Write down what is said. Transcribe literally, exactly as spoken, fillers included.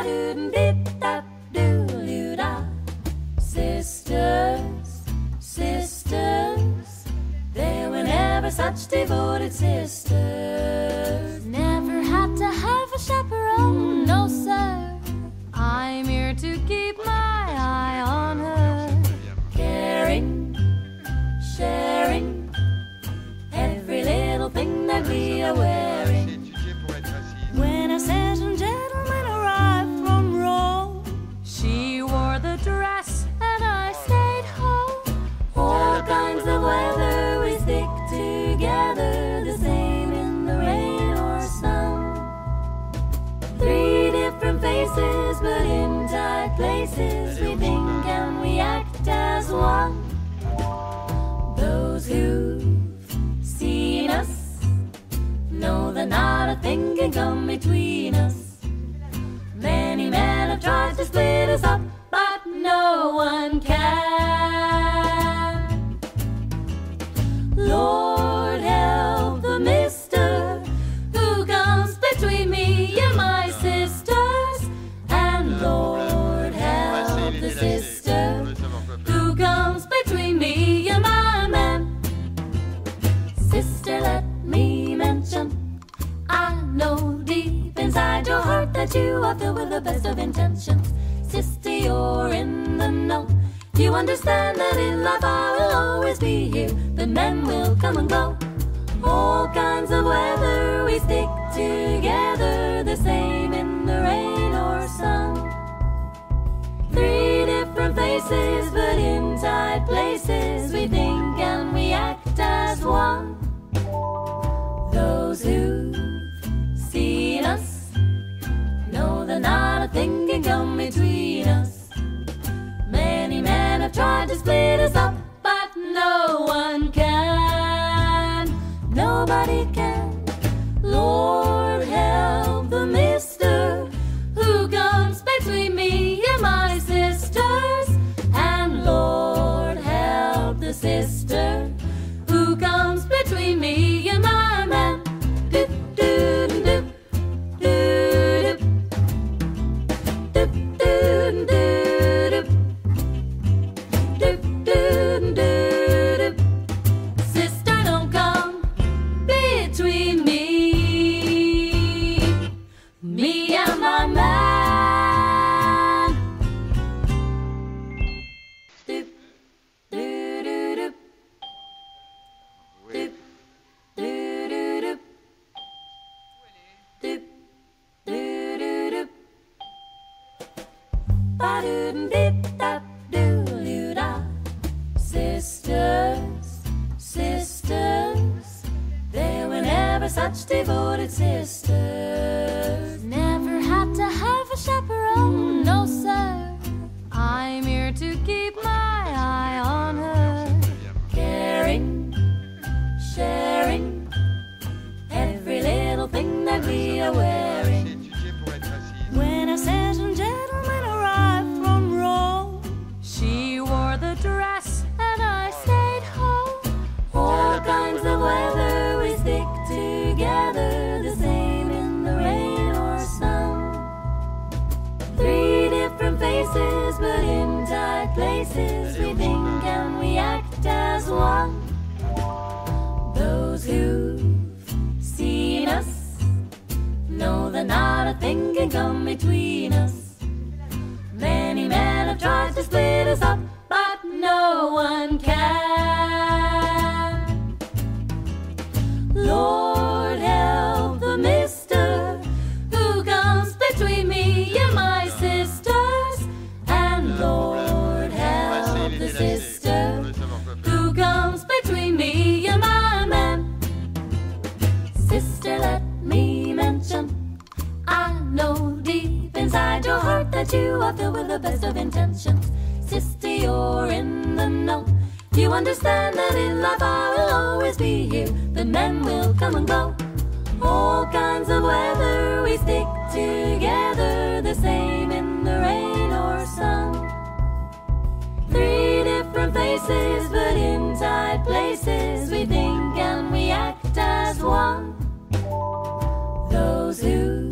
Ba-doo-dee-da-doo-doo-da. Sisters, sisters, they were never such devoted sisters. Never had to have a chaperone, no sir. I'm here to keep my eye on her. Caring, sharing, every little thing that we are wearing. When a certain gentleman arrived from Rome, she wore the dress and I stayed home. All kinds of weather we stick together, the same in the rain or sun. Three different faces, but in tight places, we think and we act as one. Those who've seen us know that not a thing can come between us. Many men have tried to split us up, but no one can. Lord help the mister who comes between me and my sisters, and Lord help the sister who comes between me and my man. Sister, let me mention, I know deep inside your heart that you are filled with the best of intentions. Sister, you're in the know. You understand that in life I will always be here. The men will come and go. All kinds of weather we stick together, the same in the rain or sun. Three different faces, but in tight places, we think and we act as one. Those who've seen us know that not a thing can come between us. Many men have tried to split us up, but no one can. Nobody can. Lord help the mister who comes between me and my sisters, and Lord help the sister who comes between me and my man. Doop, doop, doop, doop, doop, doop, doop, doop, doop, doop. Sister, don't come between me, me and my man. Doop, doop, doop, doop, doop, doop, doop, doop, doop. Ba-doo-dee-da-doo-doo-da. Sisters, sisters, they were never such devoted sisters. Never had to have a chaperone, no sir. I'm here to keep my eye on her. Caring, sharing, every little thing that we are wearing. When a certain gentleman arrived from Rome, she wore the dress and I stayed home. All kinds of weather we stick together, the same in the rain or sun. Three different faces, but in tight places, we think and we act as one. Those who've seen us know that not a thing can come between us. Many men have tried to split us up, but no one can. Lord help the mister who comes between me and my sisters, and Lord help the sister who comes between me and my man. Sister, let me mention, I know deep inside your heart that you are filled with the best of intentions. Sister, you're in the know. You understand that in life I will always be here. The men will come and go. All kinds of weather we stick together, the same in the rain or sun. Three different faces, but in tight places, we think and we act as one. Those who